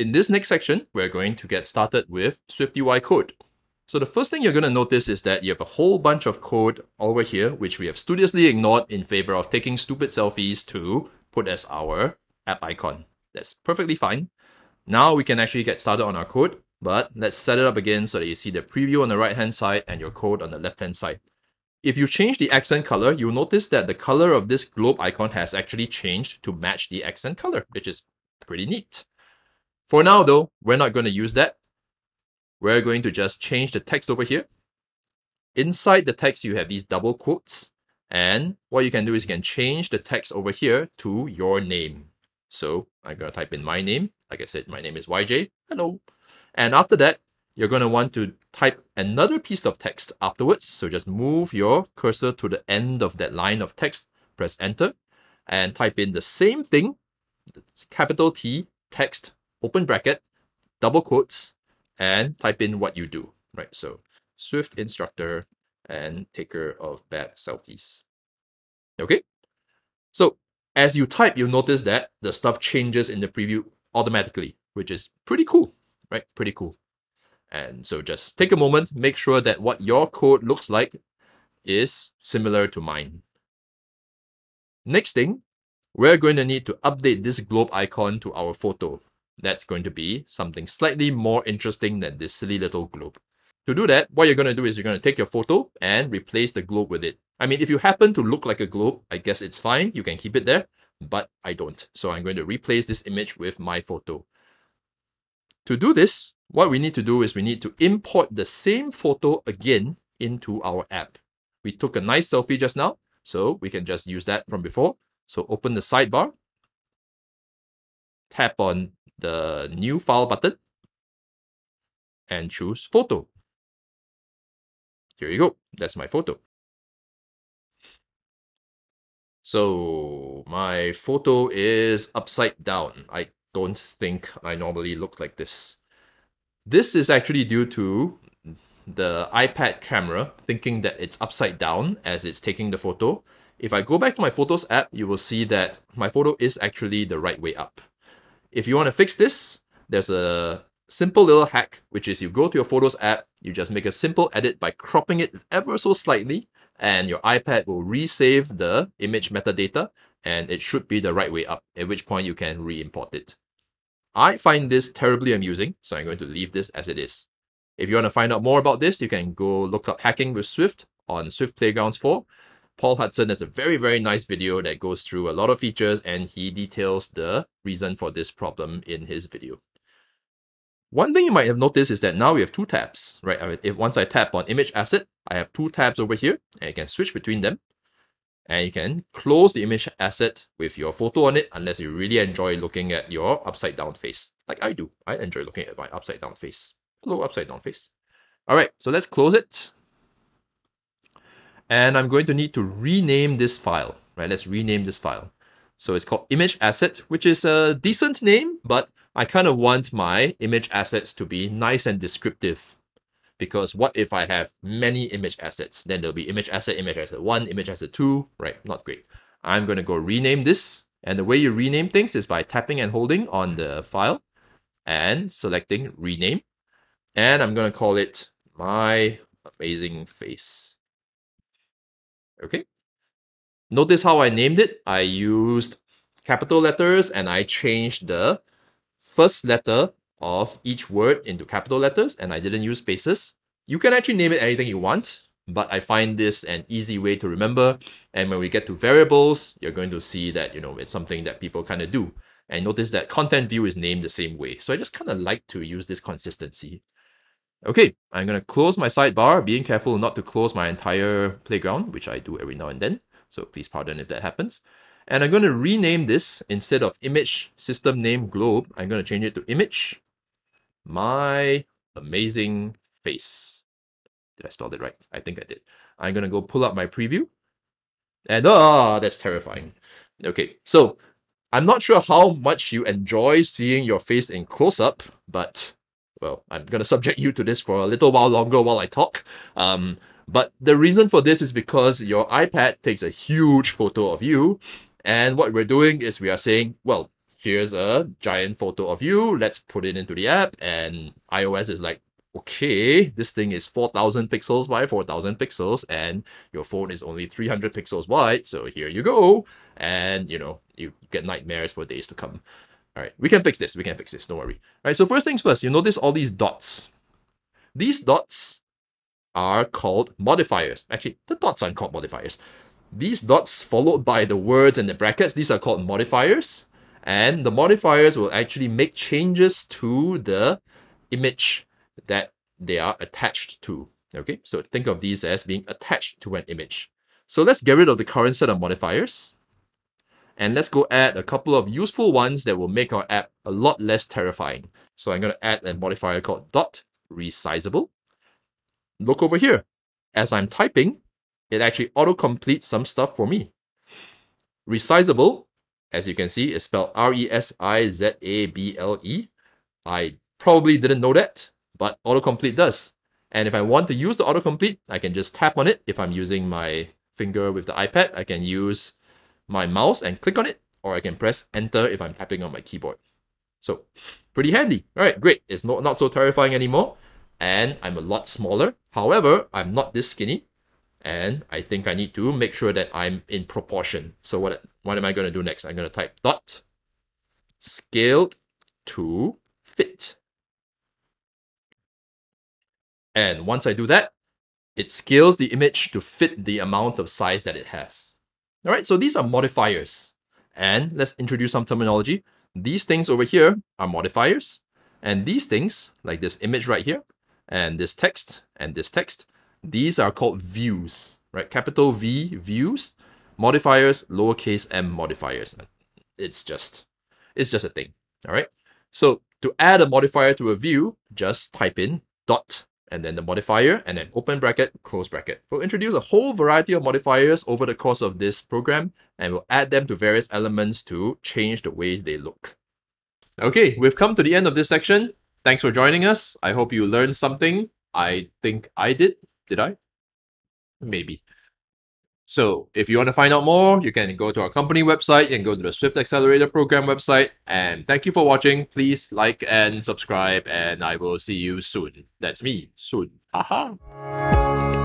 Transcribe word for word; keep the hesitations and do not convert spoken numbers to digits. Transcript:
in this next section, we're going to get started with SwiftUI code. So the first thing you're going to notice is that you have a whole bunch of code over here, which we have studiously ignored in favor of taking stupid selfies to put as our app icon. That's perfectly fine. Now we can actually get started on our code, but let's set it up again so that you see the preview on the right-hand side and your code on the left-hand side. If you change the accent color, you'll notice that the color of this globe icon has actually changed to match the accent color, which is pretty neat. For now though, we're not going to use that. We're going to just change the text over here. Inside the text, you have these double quotes. And what you can do is you can change the text over here to your name. So I'm going to type in my name. Like I said, my name is Y J. Hello. And after that, you're going to want to type another piece of text afterwards. So just move your cursor to the end of that line of text, press enter, and type in the same thing, capital T, text, open bracket, double quotes, and type in what you do, right? So Swift instructor and taker of bad selfies. Okay. So as you type, you'll notice that the stuff changes in the preview automatically, which is pretty cool, right? Pretty cool. And so just take a moment, make sure that what your code looks like is similar to mine. Next thing, we're going to need to update this globe icon to our photo. That's going to be something slightly more interesting than this silly little globe. To do that, what you're going to do is you're going to take your photo and replace the globe with it. I mean, if you happen to look like a globe, I guess it's fine. You can keep it there, but I don't. So I'm going to replace this image with my photo. To do this, what we need to do is we need to import the same photo again into our app. We took a nice selfie just now, so we can just use that from before. So open the sidebar, tap on the new file button, and choose photo. Here you go. That's my photo. So my photo is upside down. I don't think I normally look like this. This is actually due to the iPad camera thinking that it's upside down as it's taking the photo. If I go back to my Photos app, you will see that my photo is actually the right way up. If you want to fix this, there's a simple little hack, which is you go to your Photos app, you just make a simple edit by cropping it ever so slightly, and your iPad will resave the image metadata, and it should be the right way up, at which point you can re-import it. I find this terribly amusing, so I'm going to leave this as it is. If you want to find out more about this, you can go look up Hacking with Swift on Swift Playgrounds four. Paul Hudson has a very, very nice video that goes through a lot of features, and he details the reason for this problem in his video. One thing you might have noticed is that now we have two tabs, right? I mean, if once I tap on image asset, I have two tabs over here, and you can switch between them. And you can close the image asset with your photo on it unless you really enjoy looking at your upside down face. Like I do. I enjoy looking at my upside down face. Hello, upside down face. All right, so let's close it. And I'm going to need to rename this file, right? Let's rename this file. So it's called image asset, which is a decent name, but I kind of want my image assets to be nice and descriptive. Because what if I have many image assets? Then there'll be image asset, image asset one, image asset two, right? Not great. I'm going to go rename this. And the way you rename things is by tapping and holding on the file and selecting rename. And I'm going to call it my amazing face. Okay. Notice how I named it. I used capital letters and I changed the first letter of each word into capital letters, and I didn't use spaces. You can actually name it anything you want, but I find this an easy way to remember. And when we get to variables, you're going to see that, you know, it's something that people kind of do. And notice that content view is named the same way. So I just kind of like to use this consistency. Okay, I'm going to close my sidebar, being careful not to close my entire playground, which I do every now and then. So please pardon if that happens. And I'm going to rename this. Instead of image system name globe, I'm going to change it to image my amazing face. Did I spell it right? I think I did. I'm going to go pull up my preview. And ah, oh, that's terrifying. Okay, so I'm not sure how much you enjoy seeing your face in close-up, but, well, I'm going to subject you to this for a little while longer while I talk. Um, but the reason for this is because your iPad takes a huge photo of you. And what we're doing is we are saying, well, here's a giant photo of you. Let's put it into the app. And iOS is like, okay, this thing is four thousand pixels by four thousand pixels and your phone is only three hundred pixels wide. So here you go. And, you know, you get nightmares for days to come. All right, we can fix this. We can fix this. Don't worry. All right, so first things first, you notice all these dots. These dots are called modifiers. Actually, the dots aren't called modifiers. These dots followed by the words and the brackets, these are called modifiers. And the modifiers will actually make changes to the image that they are attached to. Okay, so think of these as being attached to an image. So let's get rid of the current set of modifiers. And let's go add a couple of useful ones that will make our app a lot less terrifying. So I'm going to add a modifier called dot resizable. Look over here. As I'm typing, it actually auto-completes some stuff for me. Resizable, as you can see, is spelled R E S I Z A B L E. I probably didn't know that, but autocomplete does. And if I want to use the autocomplete, I can just tap on it. If I'm using my finger with the iPad, I can use my mouse and click on it, or I can press enter if I'm tapping on my keyboard. So pretty handy. All right, great. It's not, not so terrifying anymore. And I'm a lot smaller. However, I'm not this skinny. And I think I need to make sure that I'm in proportion. So what, what am I going to do next? I'm going to type dot scaled to fit. And once I do that, it scales the image to fit the amount of size that it has. All right, so these are modifiers. And let's introduce some terminology. These things over here are modifiers. And these things, like this image right here, and this text, and this text, these are called views, right? Capital V, views, modifiers, lowercase m modifiers. It's just, it's just a thing, all right? So to add a modifier to a view, just type in dot, and then the modifier, and then open bracket, close bracket. We'll introduce a whole variety of modifiers over the course of this program, and we'll add them to various elements to change the ways they look. Okay, we've come to the end of this section. Thanks for joining us. I hope you learned something. I think I did. Did I? Maybe. So if you want to find out more, you can go to our company website and go to the Swift Accelerator program website. And thank you for watching. Please like and subscribe, and I will see you soon. That's me, soon. Haha.